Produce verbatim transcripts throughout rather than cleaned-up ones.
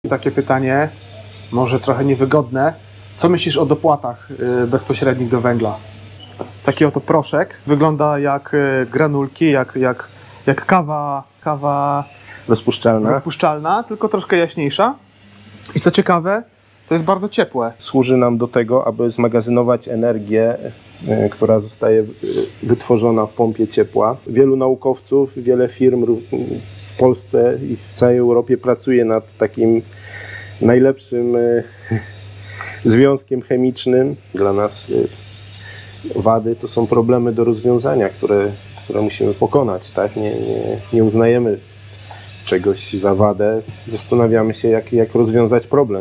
Takie pytanie, może trochę niewygodne. Co myślisz o dopłatach y, bezpośrednich do węgla? Taki oto proszek. Wygląda jak y, granulki, jak, jak, jak kawa, kawa rozpuszczalna. rozpuszczalna, tylko troszkę jaśniejsza. I co ciekawe, to jest bardzo ciepłe. Służy nam do tego, aby zmagazynować energię, y, która zostaje y, wytworzona w pompie ciepła. Wielu naukowców, wiele firm w Polsce i w całej Europie pracuje nad takim najlepszym y, związkiem chemicznym. Dla nas y, wady to są problemy do rozwiązania, które, które musimy pokonać. Tak? Nie, nie, nie uznajemy czegoś za wadę, zastanawiamy się, jak, jak rozwiązać problem.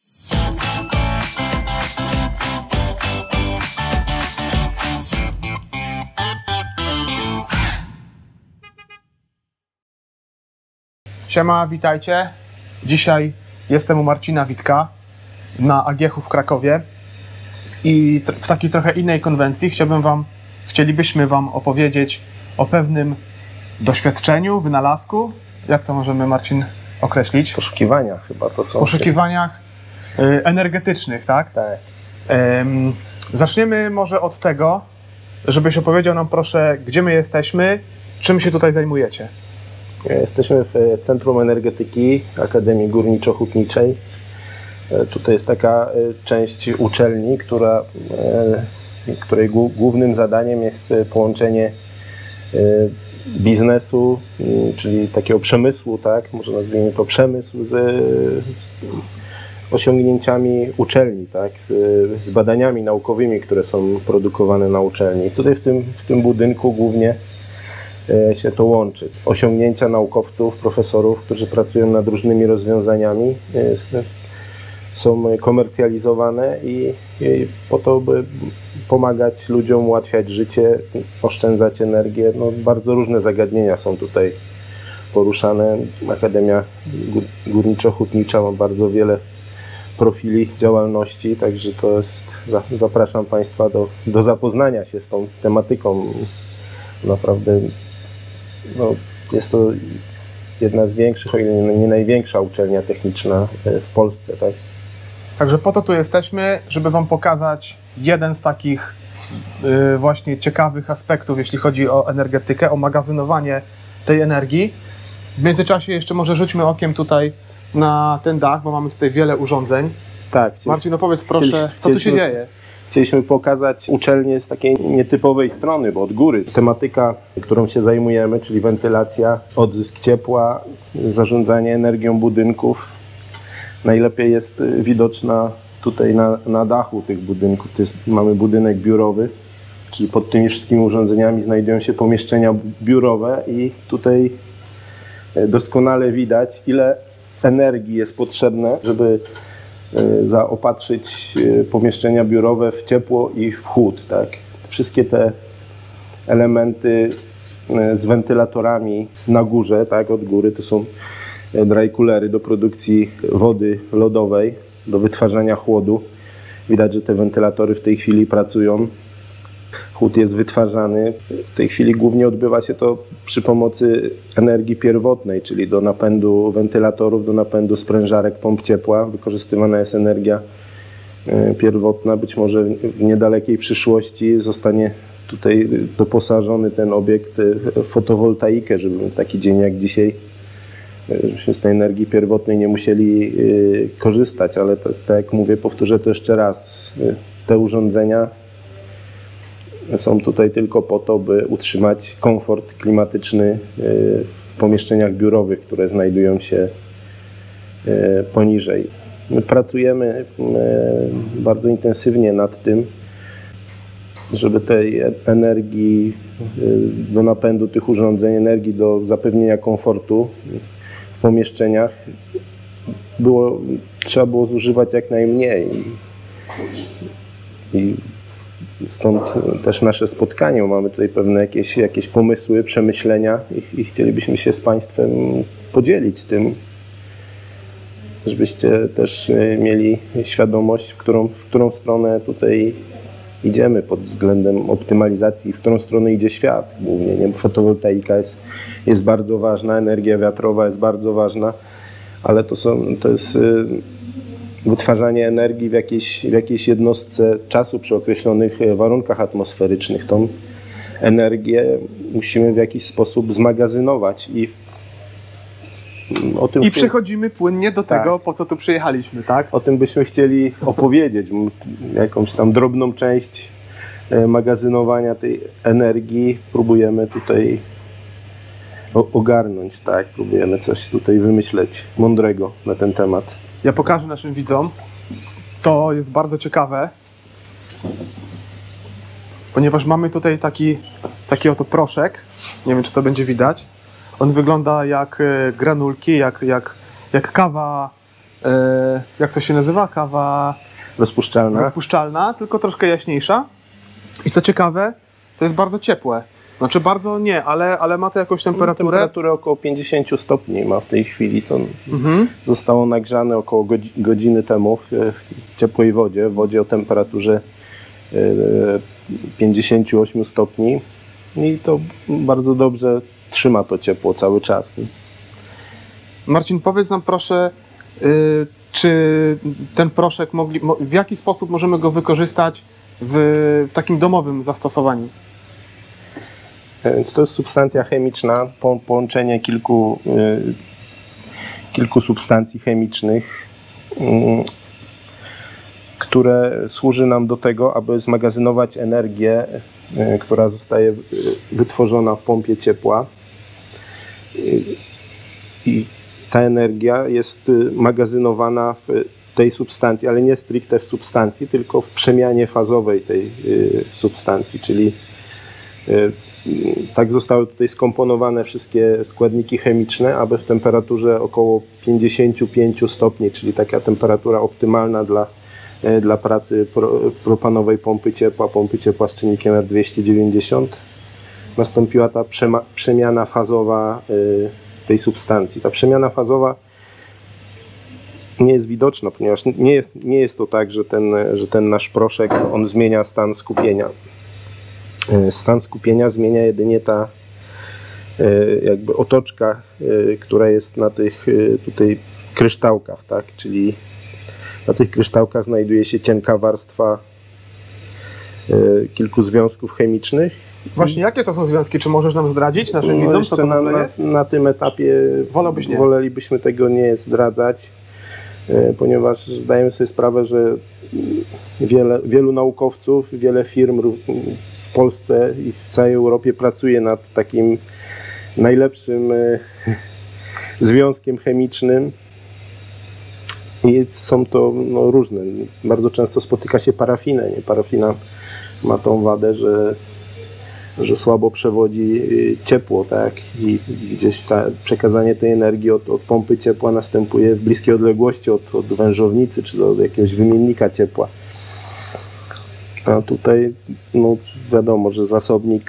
Siema, witajcie. Dzisiaj jestem u Marcina Witka na A G H u w Krakowie i w takiej trochę innej konwencji chciałbym wam, chcielibyśmy Wam opowiedzieć o pewnym doświadczeniu, wynalazku. Jak to możemy, Marcin, określić? Poszukiwania chyba to są. Poszukiwaniach y, energetycznych, tak? Tak. Ym, zaczniemy może od tego, żebyś opowiedział nam proszę, gdzie my jesteśmy, czym się tutaj zajmujecie. Jesteśmy w Centrum Energetyki Akademii Górniczo-Hutniczej. Tutaj jest taka część uczelni, która, której głównym zadaniem jest połączenie biznesu, czyli takiego przemysłu, tak, może nazwijmy to przemysł, z, z osiągnięciami uczelni, tak, z, z badaniami naukowymi, które są produkowane na uczelni. I tutaj w tym, w tym budynku głównie się to łączy. Osiągnięcia naukowców, profesorów, którzy pracują nad różnymi rozwiązaniami, są komercjalizowane i, i po to, by pomagać ludziom, ułatwiać życie, oszczędzać energię. No, bardzo różne zagadnienia są tutaj poruszane. Akademia Górniczo-Hutnicza ma bardzo wiele profili działalności, także to jest, zapraszam Państwa do, do zapoznania się z tą tematyką. Naprawdę no, jest to jedna z większych, o ile nie największa uczelnia techniczna w Polsce. Tak? Także po to tu jesteśmy, żeby Wam pokazać jeden z takich yy, właśnie ciekawych aspektów, jeśli chodzi o energetykę, o magazynowanie tej energii. W międzyczasie jeszcze może rzućmy okiem tutaj na ten dach, bo mamy tutaj wiele urządzeń. Tak. Marcin, opowiedz proszę, co tu się dzieje? Chcieliśmy pokazać uczelnię z takiej nietypowej strony, bo od góry. Tematyka, którą się zajmujemy, czyli wentylacja, odzysk ciepła, zarządzanie energią budynków, najlepiej jest widoczna tutaj na, na dachu tych budynków. To jest, mamy budynek biurowy, czyli pod tymi wszystkimi urządzeniami znajdują się pomieszczenia biurowe i tutaj doskonale widać, ile energii jest potrzebne, żeby zaopatrzyć pomieszczenia biurowe w ciepło i w chłód. Tak? Wszystkie te elementy z wentylatorami na górze, tak, od góry, to są dry coolery do produkcji wody lodowej, do wytwarzania chłodu. Widać, że te wentylatory w tej chwili pracują. Chłód jest wytwarzany. W tej chwili głównie odbywa się to przy pomocy energii pierwotnej, czyli do napędu wentylatorów, do napędu sprężarek pomp ciepła. Wykorzystywana jest energia pierwotna. Być może w niedalekiej przyszłości zostanie tutaj doposażony ten obiekt w fotowoltaikę, żeby w taki dzień jak dzisiaj, żebyśmy z tej energii pierwotnej nie musieli korzystać. Ale tak, tak jak mówię, powtórzę to jeszcze raz. Te urządzenia są tutaj tylko po to, by utrzymać komfort klimatyczny w pomieszczeniach biurowych, które znajdują się poniżej. My pracujemy bardzo intensywnie nad tym, żeby tej energii do napędu tych urządzeń, energii do zapewnienia komfortu w pomieszczeniach było, trzeba było zużywać jak najmniej. I stąd też nasze spotkanie. Mamy tutaj pewne jakieś, jakieś pomysły, przemyślenia i, i chcielibyśmy się z Państwem podzielić tym, żebyście też mieli świadomość, w którą, w którą stronę tutaj idziemy pod względem optymalizacji, w którą stronę idzie świat głównie. Nie? Fotowoltaika jest, jest bardzo ważna, energia wiatrowa jest bardzo ważna, ale to, są, to jest wytwarzanie energii w jakiejś, w jakiejś jednostce czasu przy określonych warunkach atmosferycznych. Tą energię musimy w jakiś sposób zmagazynować i o tym I chci- przechodzimy płynnie do tego, Tak. po co tu przyjechaliśmy, tak? O tym byśmy chcieli opowiedzieć, m, jakąś tam drobną część e, magazynowania tej energii próbujemy tutaj o- ogarnąć, tak? Próbujemy coś tutaj wymyśleć mądrego na ten temat. Ja pokażę naszym widzom. To jest bardzo ciekawe, ponieważ mamy tutaj taki, taki oto proszek. Nie wiem, czy to będzie widać. On wygląda jak e, granulki, jak, jak, jak kawa, e, jak to się nazywa? Kawa Rozpuszczalna. rozpuszczalna, tylko troszkę jaśniejsza. I co ciekawe, to jest bardzo ciepłe. Znaczy bardzo nie, ale, ale ma to jakąś temperaturę. Temperaturę około pięćdziesiąt stopni ma w tej chwili. To Mhm. zostało nagrzane około godzi- godziny temu w, w ciepłej wodzie, w wodzie o temperaturze e, pięćdziesiąt osiem stopni i to bardzo dobrze trzyma to ciepło cały czas. Marcin, powiedz nam proszę, y, czy ten proszek mogli, mo, w jaki sposób możemy go wykorzystać w, w takim domowym zastosowaniu? Więc to jest substancja chemiczna, po, połączenie kilku, y, kilku substancji chemicznych, y, które służy nam do tego, aby zmagazynować energię, y, która zostaje y, wytworzona w pompie ciepła. Y, I ta energia jest y, magazynowana w tej substancji, ale nie stricte w substancji, tylko w przemianie fazowej tej y, substancji, czyli y, tak zostały tutaj skomponowane wszystkie składniki chemiczne, aby w temperaturze około pięćdziesiąt pięć stopni, czyli taka temperatura optymalna dla, dla pracy pro, propanowej pompy ciepła, pompy ciepła z czynnikiem R dwieście dziewięćdziesiąt, nastąpiła ta przema, przemiana fazowa y, tej substancji. Ta przemiana fazowa nie jest widoczna, ponieważ nie jest, nie jest to tak, że ten, że ten nasz proszek on zmienia stan skupienia. Stan skupienia zmienia jedynie ta jakby otoczka, która jest na tych tutaj kryształkach, tak? Czyli na tych kryształkach znajduje się cienka warstwa kilku związków chemicznych. Właśnie, jakie to są związki? Czy możesz nam zdradzić naszym No widzom, co jeszcze to w na, ogóle na, jest? na tym etapie Wolałbyś nie. wolelibyśmy tego nie zdradzać, ponieważ zdajemy sobie sprawę, że wiele, wielu naukowców, wiele firm w Polsce i w całej Europie pracuje nad takim najlepszym związkiem chemicznym i są to no, różne. Bardzo często spotyka się parafinę. Nie? Parafina ma tą wadę, że, że słabo przewodzi ciepło, tak? I gdzieś ta, przekazanie tej energii od, od pompy ciepła następuje w bliskiej odległości od, od wężownicy czy do jakiegoś wymiennika ciepła. A tutaj no wiadomo, że zasobnik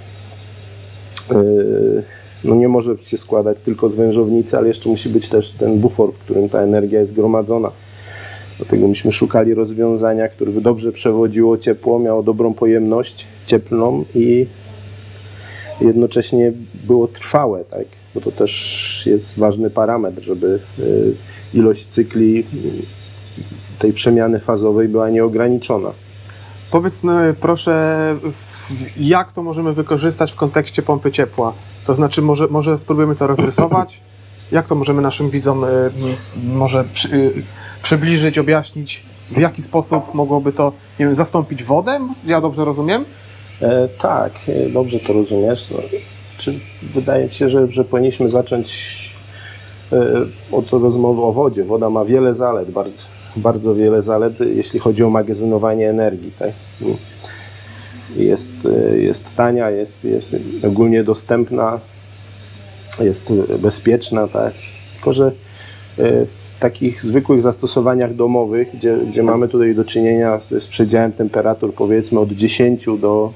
yy, no nie może się składać tylko z wężownicy, ale jeszcze musi być też ten bufor, w którym ta energia jest gromadzona. Dlatego myśmy szukali rozwiązania, które by dobrze przewodziło ciepło, miało dobrą pojemność cieplną i jednocześnie było trwałe, tak? Bo to też jest ważny parametr, żeby yy, ilość cykli tej przemiany fazowej była nieograniczona. Powiedz no, proszę, jak to możemy wykorzystać w kontekście pompy ciepła? To znaczy, może, może spróbujemy to rozrysować? Jak to możemy naszym widzom y, może przy, y, przybliżyć, objaśnić, w jaki sposób mogłoby to, nie wiem, zastąpić wodę? Ja dobrze rozumiem? E, tak, e, dobrze to rozumiesz. No, czy wydaje mi się, że, że powinniśmy zacząć e, od rozmowy o wodzie. Woda ma wiele zalet, bardzo, bardzo wiele zalet, jeśli chodzi o magazynowanie energii. Tak? Jest, jest tania, jest, jest ogólnie dostępna, jest bezpieczna, tak? Tylko że w takich zwykłych zastosowaniach domowych, gdzie, gdzie mamy tutaj do czynienia z, z przedziałem temperatur powiedzmy od dziesięciu do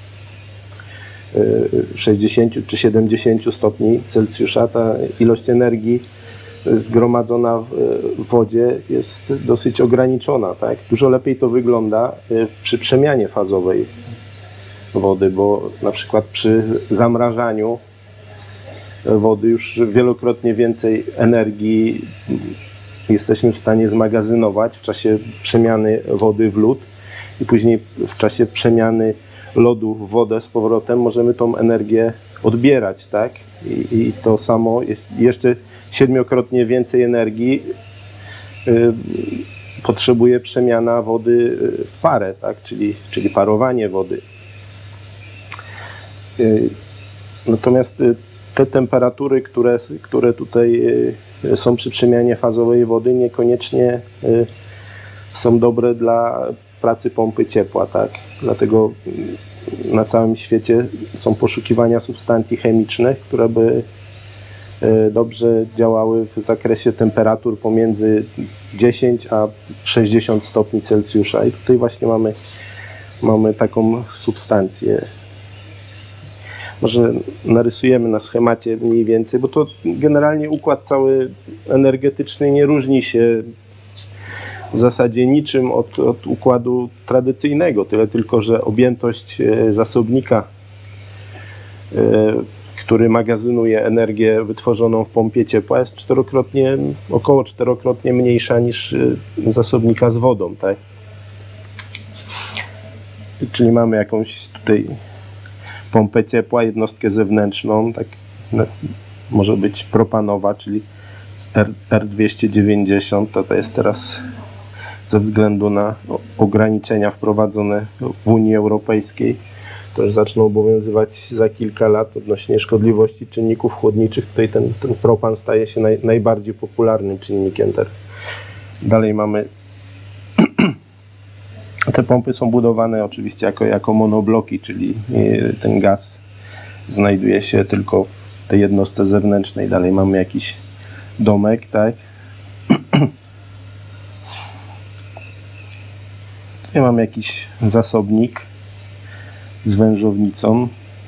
sześćdziesięciu czy siedemdziesięciu stopni Celsjusza, ta ilość energii zgromadzona w wodzie jest dosyć ograniczona, tak? Dużo lepiej to wygląda przy przemianie fazowej wody, bo na przykład przy zamrażaniu wody, już wielokrotnie więcej energii jesteśmy w stanie zmagazynować w czasie przemiany wody w lód i później w czasie przemiany lodu w wodę z powrotem możemy tą energię odbierać, tak? I, i to samo, jeszcze siedmiokrotnie więcej energii y, potrzebuje przemiana wody w parę, tak? czyli, czyli parowanie wody. Y, natomiast y, te temperatury, które, które tutaj y, są przy przemianie fazowej wody, niekoniecznie y, są dobre dla pracy pompy ciepła, tak? Dlatego na całym świecie są poszukiwania substancji chemicznych, które by dobrze działały w zakresie temperatur pomiędzy dziesięć a sześćdziesiąt stopni Celsjusza. I tutaj właśnie mamy, mamy taką substancję. Może narysujemy na schemacie mniej więcej, bo to generalnie układ cały energetyczny nie różni się w zasadzie niczym od, od układu tradycyjnego, tyle tylko, że objętość zasobnika, który magazynuje energię wytworzoną w pompie ciepła, jest czterokrotnie, około czterokrotnie mniejsza niż zasobnika z wodą, tak? Czyli mamy jakąś tutaj pompę ciepła, jednostkę zewnętrzną, tak, może być propanowa, czyli R dwieście dziewięćdziesiąt, to, to jest teraz ze względu na ograniczenia wprowadzone w Unii Europejskiej, to już zaczną obowiązywać za kilka lat odnośnie szkodliwości czynników chłodniczych. Tutaj ten, ten propan staje się naj, najbardziej popularnym czynnikiem. Dalej mamy te pompy są budowane oczywiście jako, jako monobloki, czyli ten gaz znajduje się tylko w tej jednostce zewnętrznej. Dalej mamy jakiś domek, tak? Tutaj mamy jakiś zasobnik z wężownicą.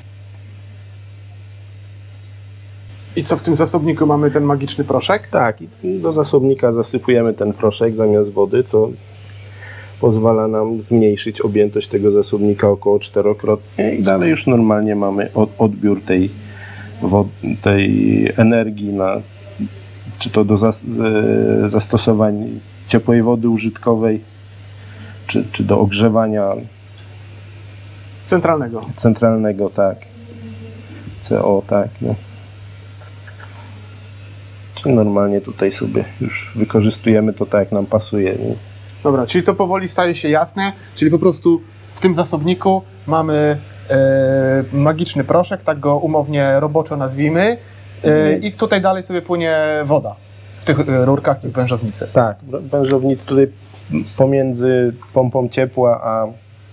I co w tym zasobniku mamy, ten magiczny proszek? Tak, i do zasobnika zasypujemy ten proszek zamiast wody, co pozwala nam zmniejszyć objętość tego zasobnika około czterokrotnie i dalej już normalnie mamy odbiór tej, tej energii na, czy to do zas, zastosowań ciepłej wody użytkowej, czy, czy do ogrzewania centralnego. Centralnego, tak. C O, tak. No. Czyli normalnie tutaj sobie już wykorzystujemy to tak, jak nam pasuje. Nie? Dobra, czyli to powoli staje się jasne, czyli po prostu w tym zasobniku mamy e, magiczny proszek, tak go umownie roboczo nazwijmy, e, mhm. i tutaj dalej sobie płynie woda w tych e, rurkach i w wężownicy. Tak, wężownicy tutaj pomiędzy pompą ciepła a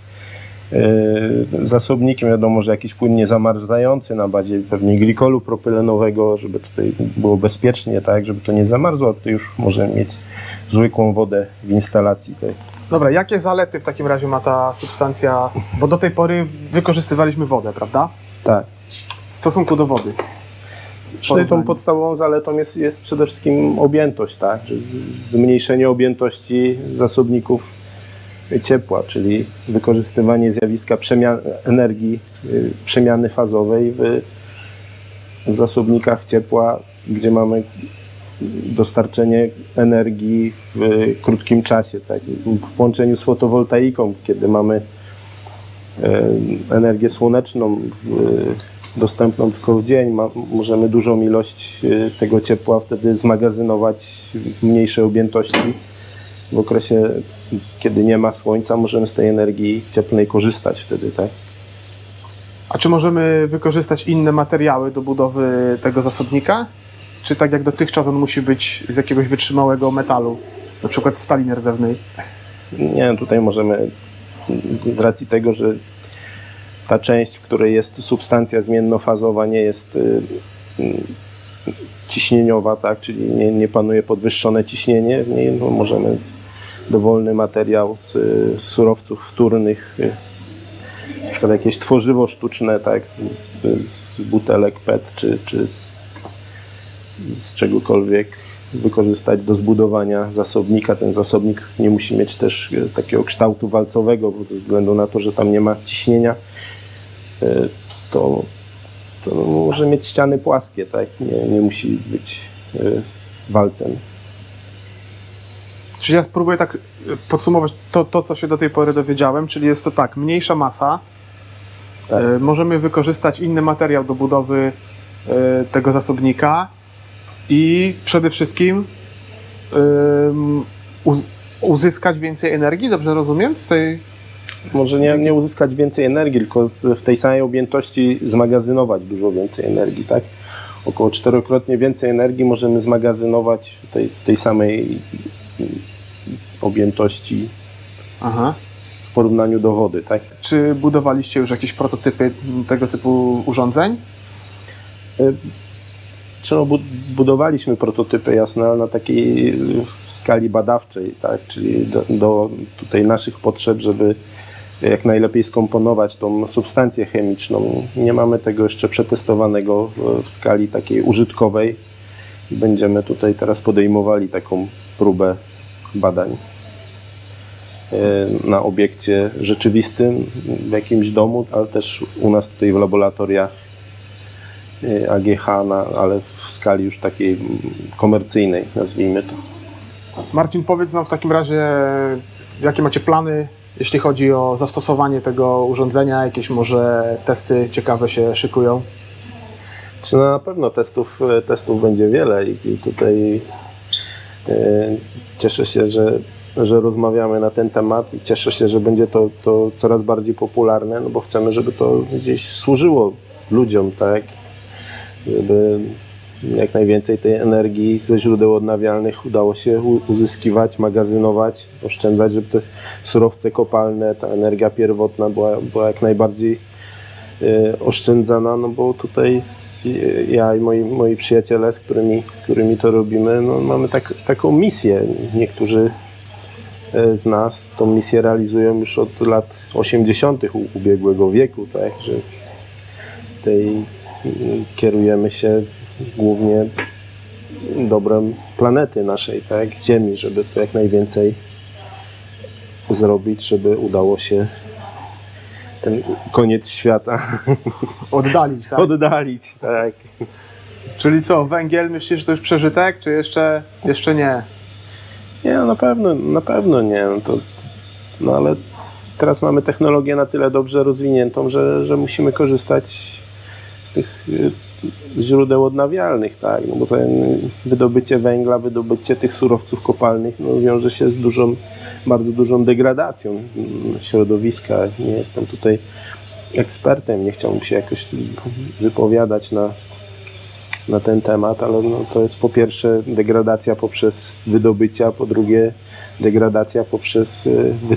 e, zasobnikiem, wiadomo, że jakiś płyn niezamarzający na bazie pewnie glikolu propylenowego, żeby tutaj było bezpiecznie, tak, żeby to nie zamarzło, to już możemy mieć zwykłą wodę w instalacji tej. Dobra, jakie zalety w takim razie ma ta substancja, bo do tej pory wykorzystywaliśmy wodę, prawda? Tak. W stosunku do wody. Czyli tą podstawową zaletą jest, jest przede wszystkim objętość, tak? Zmniejszenie objętości zasobników ciepła, czyli wykorzystywanie zjawiska przemian energii, yy, przemiany fazowej w, w zasobnikach ciepła, gdzie mamy dostarczenie energii w krótkim czasie, tak? W połączeniu z fotowoltaiką, kiedy mamy yy, energię słoneczną yy, dostępną tylko w dzień, ma, możemy dużą ilość yy, tego ciepła wtedy zmagazynować w mniejszej objętości. W okresie, kiedy nie ma słońca, możemy z tej energii cieplnej korzystać wtedy, tak? A czy możemy wykorzystać inne materiały do budowy tego zasobnika? Czy tak jak dotychczas on musi być z jakiegoś wytrzymałego metalu, na przykład stali nierdzewnej? Nie, tutaj możemy, z racji tego, że ta część, w której jest substancja zmiennofazowa, nie jest y, y, ciśnieniowa, tak? Czyli nie, nie panuje podwyższone ciśnienie w niej, no możemy dowolny materiał z y, surowców wtórnych, y, na przykład jakieś tworzywo sztuczne, tak? z, z, z butelek P E T czy, czy z, z czegokolwiek wykorzystać do zbudowania zasobnika. Ten zasobnik nie musi mieć też y, takiego kształtu walcowego, bo ze względu na to, że tam nie ma ciśnienia, y, to to może mieć ściany płaskie, tak? Nie, nie musi być y, walcem. Czyli ja spróbuję tak podsumować to, to, co się do tej pory dowiedziałem, czyli jest to tak, mniejsza masa, Tak. y, możemy wykorzystać inny materiał do budowy y, tego zasobnika i przede wszystkim y, uz, uzyskać więcej energii, dobrze rozumiem? Z tej... Może nie, nie uzyskać więcej energii, tylko w tej samej objętości zmagazynować dużo więcej energii, tak? Około czterokrotnie więcej energii możemy zmagazynować w tej, w tej samej objętości Aha. w porównaniu do wody, tak? Czy budowaliście już jakieś prototypy tego typu urządzeń? Czy no, budowaliśmy prototypy, jasne, ale na takiej skali badawczej, tak? Czyli do, do tutaj naszych potrzeb, żeby jak najlepiej skomponować tą substancję chemiczną. Nie mamy tego jeszcze przetestowanego w skali takiej użytkowej. Będziemy tutaj teraz podejmowali taką próbę badań na obiekcie rzeczywistym w jakimś domu, ale też u nas tutaj w laboratoriach A G H, na, ale w skali już takiej komercyjnej, nazwijmy to. Marcin, powiedz nam w takim razie, jakie macie plany, jeśli chodzi o zastosowanie tego urządzenia, jakieś może testy ciekawe się szykują? Czy no, na pewno testów, testów będzie wiele i, i tutaj e, cieszę się, że, że rozmawiamy na ten temat i cieszę się, że będzie to, to coraz bardziej popularne, no bo chcemy, żeby to gdzieś służyło ludziom, tak? Żeby jak najwięcej tej energii ze źródeł odnawialnych udało się uzyskiwać, magazynować, oszczędzać, żeby te surowce kopalne, ta energia pierwotna była, była jak najbardziej e, oszczędzana, no bo tutaj z, ja i moi, moi przyjaciele, z którymi, z którymi to robimy, no mamy tak, taką misję. Niektórzy z nas tą misję realizują już od lat osiemdziesiątych ubiegłego wieku, tak, że tej kierujemy się głównie dobrem planety naszej, tak, Ziemi, żeby to jak najwięcej zrobić, żeby udało się ten koniec świata Oddalić, tak? oddalić, tak. Czyli co, węgiel, myślisz, że to już przeżytek, czy jeszcze, jeszcze nie? Nie, no na pewno, na pewno nie, no, to, no ale teraz mamy technologię na tyle dobrze rozwiniętą, że, że musimy korzystać z tych źródeł odnawialnych, tak, no bo to wydobycie węgla, wydobycie tych surowców kopalnych, no, wiąże się z dużą, bardzo dużą degradacją środowiska. Nie jestem tutaj ekspertem, nie chciałbym się jakoś wypowiadać na, na ten temat, ale no, to jest po pierwsze degradacja poprzez wydobycie, a po drugie degradacja poprzez wy,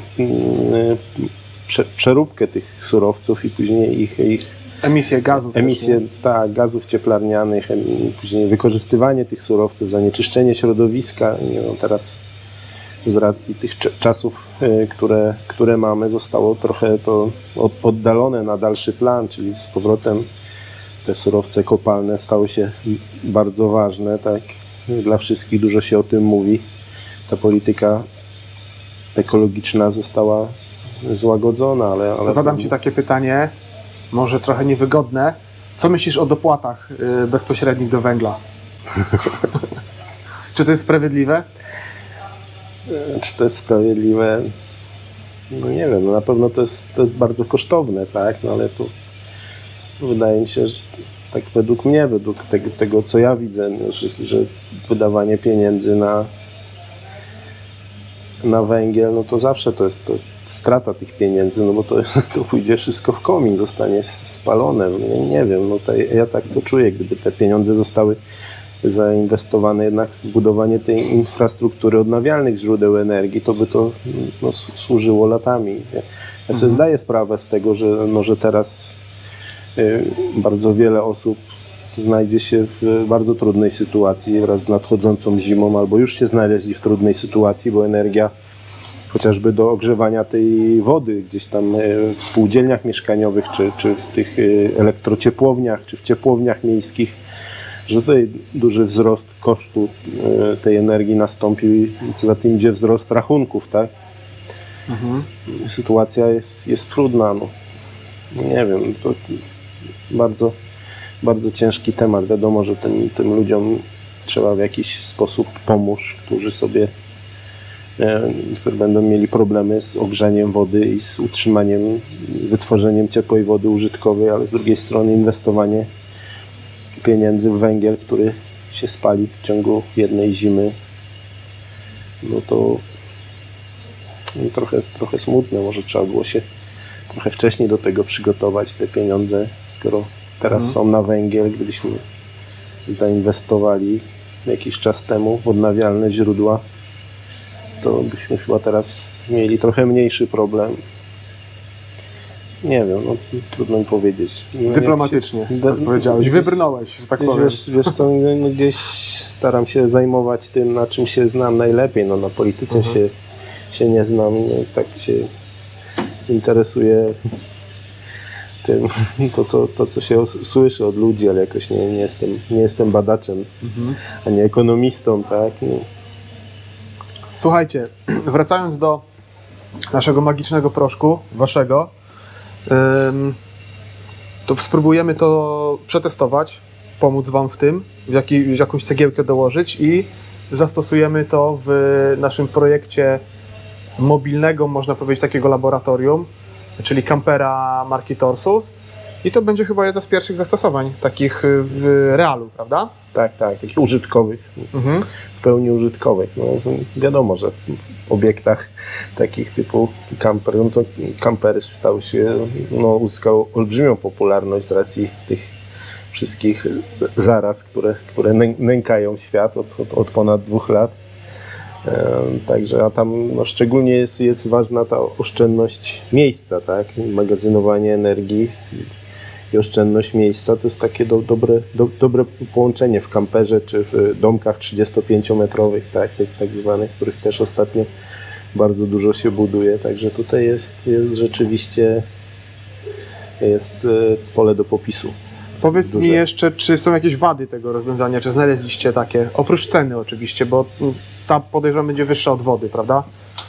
prze, przeróbkę tych surowców i później ich, ich Emisje gazów. Emisje tak, gazów cieplarnianych, później wykorzystywanie tych surowców, zanieczyszczenie środowiska. Nie wiem, teraz z racji tych czasów, które, które mamy, zostało trochę to oddalone na dalszy plan, czyli z powrotem te surowce kopalne stały się bardzo ważne, tak, dla wszystkich, dużo się o tym mówi. Ta polityka ekologiczna została złagodzona, ale... ale Zadam Ci takie pytanie, może trochę niewygodne. Co myślisz o dopłatach y, bezpośrednich do węgla? Czy to jest sprawiedliwe? Czy to jest sprawiedliwe? No nie wiem, no na pewno to jest, to jest bardzo kosztowne, tak? No ale to wydaje mi się, że tak według mnie, według tego, tego co ja widzę, no, że, że wydawanie pieniędzy na, na węgiel, no to zawsze to jest, to jest strata tych pieniędzy, no bo to, to pójdzie wszystko w komin, zostanie spalone. Nie, nie wiem, no to, ja tak to czuję, gdyby te pieniądze zostały zainwestowane jednak w budowanie tej infrastruktury odnawialnych źródeł energii, to by to no, służyło latami. Ja sobie mhm. zdaję sprawę z tego, że, no, że teraz y, bardzo wiele osób znajdzie się w bardzo trudnej sytuacji wraz z nadchodzącą zimą, albo już się znaleźli w trudnej sytuacji, bo energia chociażby do ogrzewania tej wody gdzieś tam w spółdzielniach mieszkaniowych, czy, czy w tych elektrociepłowniach, czy w ciepłowniach miejskich, że tutaj duży wzrost kosztu tej energii nastąpił i co za tym idzie wzrost rachunków, tak? Mhm. Sytuacja jest, jest trudna, no. Nie wiem, to bardzo bardzo ciężki temat. Wiadomo, że tym, tym ludziom trzeba w jakiś sposób pomóc, którzy sobie którzy będą mieli problemy z ogrzaniem wody i z utrzymaniem, wytworzeniem ciepłej wody użytkowej, ale z drugiej strony inwestowanie pieniędzy w węgiel, który się spali w ciągu jednej zimy, no to no trochę, trochę smutne. Może trzeba było się trochę wcześniej do tego przygotować, te pieniądze, skoro teraz mhm. są na węgiel. Gdybyśmy zainwestowali jakiś czas temu w odnawialne źródła, to byśmy chyba teraz mieli trochę mniejszy problem. Nie wiem, no trudno mi powiedzieć. No, dyplomatycznie, się, jak powiedziałeś, wybrnąłeś, że tak gdzieś, powiem. Wiesz, wiesz co, no, gdzieś staram się zajmować tym, na czym się znam najlepiej. No, na polityce mhm. się, się nie znam, no, tak się interesuję tym, to co, to, co się słyszy od ludzi, ale jakoś nie, nie, jestem, nie jestem badaczem, mhm. ani ekonomistą, tak? No. Słuchajcie, wracając do naszego magicznego proszku, waszego, to spróbujemy to przetestować, pomóc wam w tym, w, jaki, w jakąś cegiełkę dołożyć i zastosujemy to w naszym projekcie mobilnego, można powiedzieć, takiego laboratorium, czyli kampera marki Torsus. I to będzie chyba jedno z pierwszych zastosowań takich w realu, prawda? Tak, tak, takich użytkowych, mhm. w pełni użytkowych. No, wiadomo, że w obiektach takich typu camper, no to campery stały się, no, uzyskały olbrzymią popularność z racji tych wszystkich zaraz, które, które nękają świat od, od, od ponad dwóch lat. E, także, a tam no, szczególnie jest, jest ważna ta oszczędność miejsca, tak? Magazynowanie energii i oszczędność miejsca to jest takie do, dobre, do, dobre połączenie w kamperze czy w domkach trzydziestopięciometrowych, tak, tak zwanych, których też ostatnio bardzo dużo się buduje. Także tutaj jest, jest rzeczywiście jest pole do popisu. Powiedz duże. mi jeszcze, czy są jakieś wady tego rozwiązania, czy znaleźliście takie, oprócz ceny oczywiście, bo ta podejrzewam będzie wyższa od wody, prawda?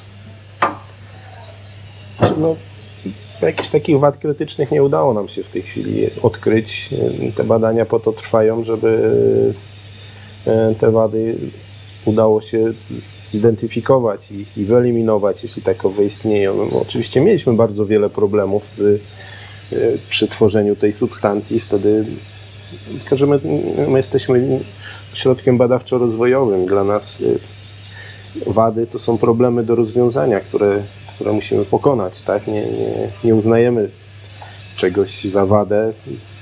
No, jakichś takich wad krytycznych nie udało nam się w tej chwili odkryć. Te badania po to trwają, żeby te wady udało się zidentyfikować i, i wyeliminować, jeśli takowe istnieją. No, oczywiście mieliśmy bardzo wiele problemów z, przy tworzeniu tej substancji. Wtedy, tylko że my, my jesteśmy ośrodkiem badawczo-rozwojowym. Dla nas wady to są problemy do rozwiązania, które które musimy pokonać, tak? Nie, nie, nie uznajemy czegoś za wadę,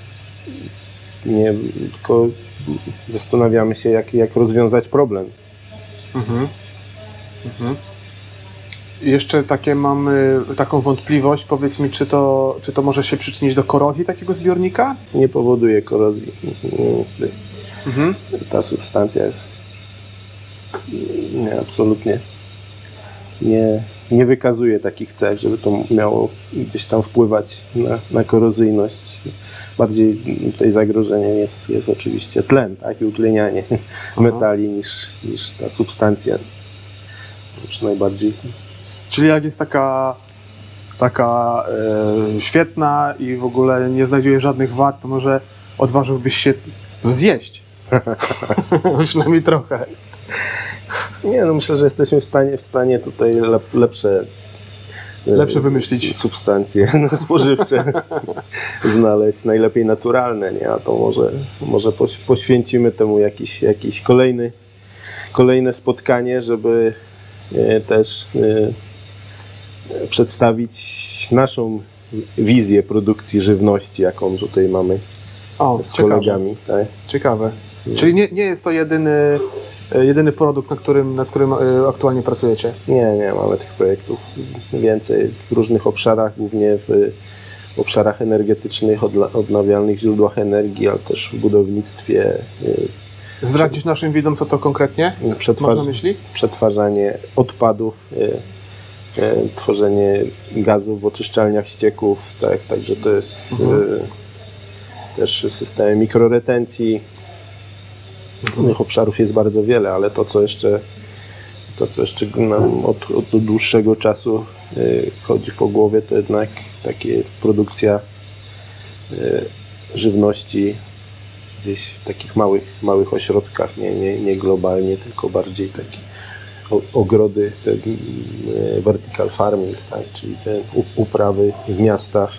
nie, tylko zastanawiamy się, jak, jak rozwiązać problem. Mhm. Mhm. Jeszcze takie mam taką wątpliwość, powiedz mi, czy to, czy to może się przyczynić do korozji takiego zbiornika? Nie powoduje korozji. Mhm. Ta substancja jest nie, absolutnie nie nie wykazuje takich cech, żeby to miało gdzieś tam wpływać na, na korozyjność. Bardziej tutaj zagrożeniem jest, jest oczywiście tlen, tak, i utlenianie Aha. metali niż, niż ta substancja. Już najbardziej. Czyli jak jest taka, taka e, świetna i w ogóle nie znajduje żadnych wad, to może odważyłbyś się zjeść? Przynajmniej trochę. Nie, no myślę, że jesteśmy w stanie, w stanie tutaj lep, lepsze, lepsze wymyślić substancje no, spożywcze znaleźć, najlepiej naturalne, nie? A to może, może poświęcimy temu jakiś, jakiś kolejny, kolejne spotkanie, żeby e, też e, przedstawić naszą wizję produkcji żywności, jaką tutaj mamy o, z ciekawe. kolegami. Tak? Ciekawe. Nie. Czyli nie, nie jest to jedyny Jedyny produkt, nad którym, nad którym aktualnie pracujecie? Nie, nie, mamy tych projektów więcej w różnych obszarach, głównie w obszarach energetycznych, odnawialnych źródłach energii, ale też w budownictwie. Zdradzisz naszym widzom, co to konkretnie Przetwarz masz na myśli? Przetwarzanie odpadów, tworzenie gazów w oczyszczalniach ścieków, tak, także to jest mhm. też systemy mikroretencji. Tych obszarów jest bardzo wiele, ale to, co jeszcze, to, co jeszcze nam od, od dłuższego czasu y, chodzi po głowie, to jednak takie produkcja y, żywności gdzieś w takich małych, małych ośrodkach, nie, nie, nie globalnie, tylko bardziej takie ogrody, ten vertical farming, tak, czyli te uprawy w miastach.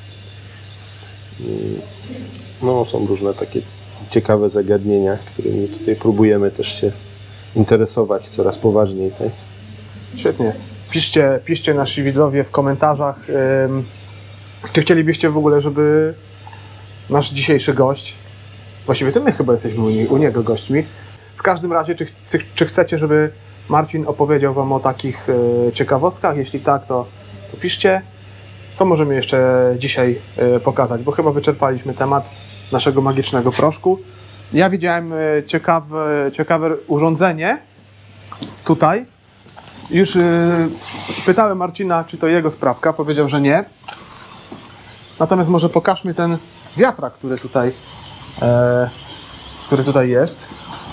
No, są różne takie ciekawe zagadnienia, którymi tutaj próbujemy też się interesować coraz poważniej. Tak? Świetnie. Piszcie, piszcie nasi widzowie w komentarzach, ym, czy chcielibyście w ogóle, żeby nasz dzisiejszy gość, właściwie to my chyba jesteśmy u, nie, u niego gośćmi, w każdym razie, czy, czy, czy chcecie, żeby Marcin opowiedział wam o takich y, ciekawostkach? Jeśli tak, to, to piszcie. Co możemy jeszcze dzisiaj y, pokazać, bo chyba wyczerpaliśmy temat naszego magicznego proszku. Ja widziałem y, ciekawe, ciekawe urządzenie tutaj. Już y, pytałem Marcina, czy to jego sprawka, powiedział, że nie. Natomiast może pokażmy ten wiatrak, który tutaj, e, który tutaj jest.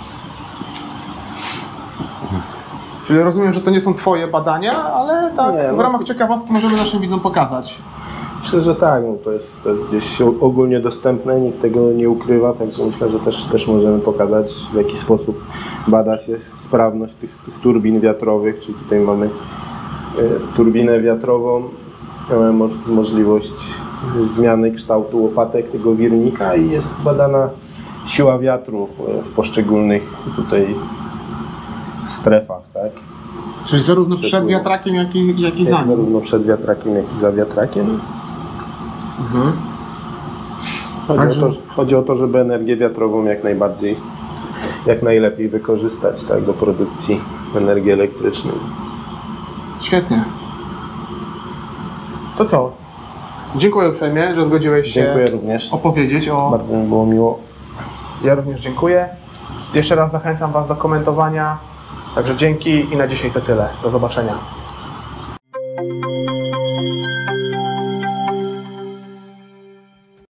Czyli rozumiem, że to nie są twoje badania, ale tak Nie, no w ramach ciekawostki możemy naszym widzom pokazać. Myślę, że tak, no to, jest, to jest gdzieś ogólnie dostępne, nikt tego nie ukrywa, także myślę, że też, też możemy pokazać, w jaki sposób bada się sprawność tych, tych turbin wiatrowych, czyli tutaj mamy y, turbinę wiatrową, mamy mo możliwość zmiany kształtu łopatek tego wirnika i jest badana siła wiatru w poszczególnych tutaj strefach, tak? Czyli zarówno przed, przed wiatrakiem, jak i, jak i za nim. Zarówno przed wiatrakiem, jak i za wiatrakiem. Mhm. Chodzi, Także... o to, chodzi o to, żeby energię wiatrową jak najbardziej, jak najlepiej wykorzystać, tak, do produkcji energii elektrycznej. Świetnie. To co? Dziękuję uprzejmie, że zgodziłeś się Dziękuję również. opowiedzieć o... Bardzo mi było miło. Ja również dziękuję. Jeszcze raz zachęcam was do komentowania. Także dzięki i na dzisiaj to tyle. Do zobaczenia.